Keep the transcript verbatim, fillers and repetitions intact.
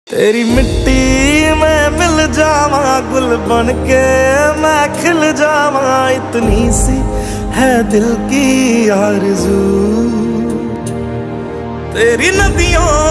तेरी मिट्टी में मिल जावा, गुल बन के मैं खिल जावा, इतनी सी है दिल की आरज़ू। तेरी नदियों